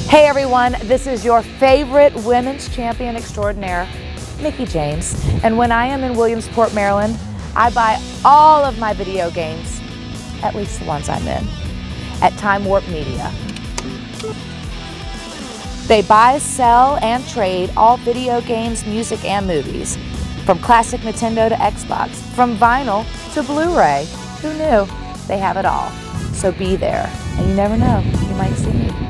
Hey everyone, this is your favorite women's champion extraordinaire, Mickie James. And when I am in Williamsport, Maryland, I buy all of my video games, at least the ones I'm in, at Time Warp Media. They buy, sell, and trade all video games, music, and movies. From classic Nintendo to Xbox, from vinyl to Blu-ray. Who knew? They have it all. So be there. And you never know, you might see me.